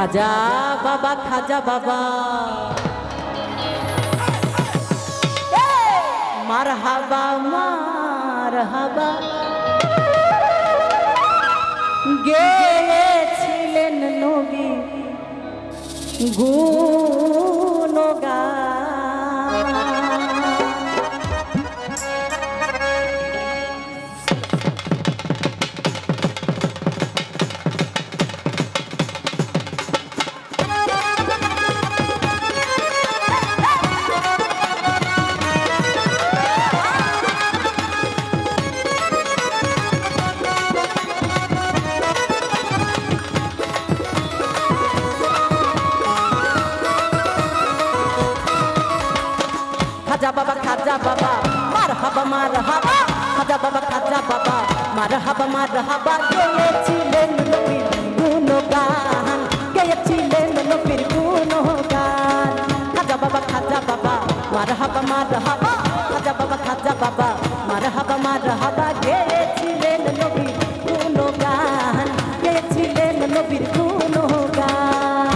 খাজা বাবা খাজা বাবা মারহাবা মারহাবা গেয়েছিলেন নবী গুণগান। খাজা বাবা খাজা বাবা মারহাবা মারহাবা খাজা বাবা খাজা বাবা মারহাবা মারহাবা গেয়েছিলেন নবীর গুণগান গেয়েছিলেন নবীর গুণগান। খাজা বাবা খাজা বাবা মারহাবা মারহাবা খাজা বাবা খাজা বাবা মারহাবা মারহাবা গেয়েছিলেন নবীর গুণগান গেয়েছিলেন নবীর গুণগান।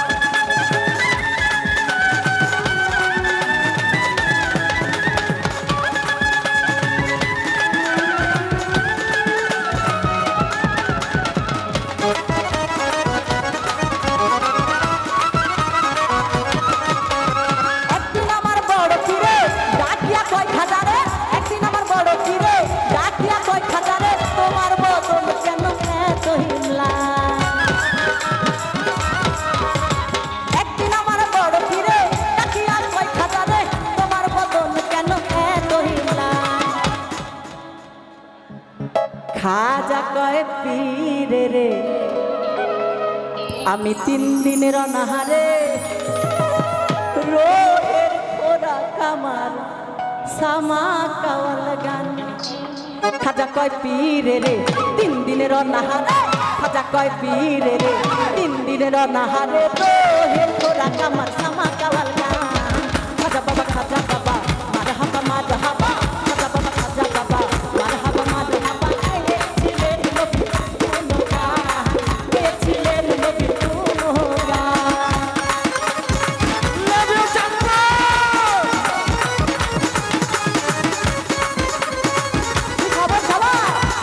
খাজা কয় পীরে রে আমি 3 দিনের অনাহারে রোহের খোরা কামার সামা কাওয়াল গান। খাজা কয় পীরে রে 3 দিনের অনাহারে খাজা কয় পীরে রে 3 দিনের অনাহারে রোহের খোরা কামার সামা কাওয়াল গান। খাজা বাবা খাজা বাবা মারহাবা মারহাবা খাজা বাবা খাজা বাবা মারহাবা মারহাবা গেয়েছিলেন নবীর গুণগান গেয়েছিলেন নবীর গুণগান। নবী চন্দ্র কি খবর সবার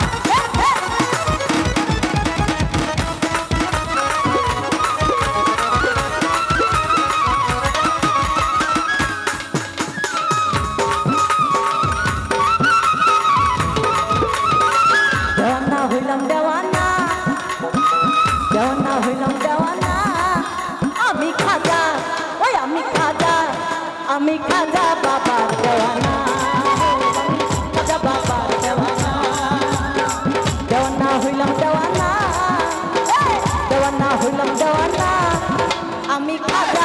দেওয়ানা হইলাম দেওয়ানা দেওয়ানা হইলাম দেওয়ানা আমি খাজা ওই আমি খাজা বাবার দেওয়ানা খাজা বাবার দেওয়ানা দেওয়ানা হইলাম দেওয়ানা দেওয়ানা হইলাম দেওয়ানা আমি খাজা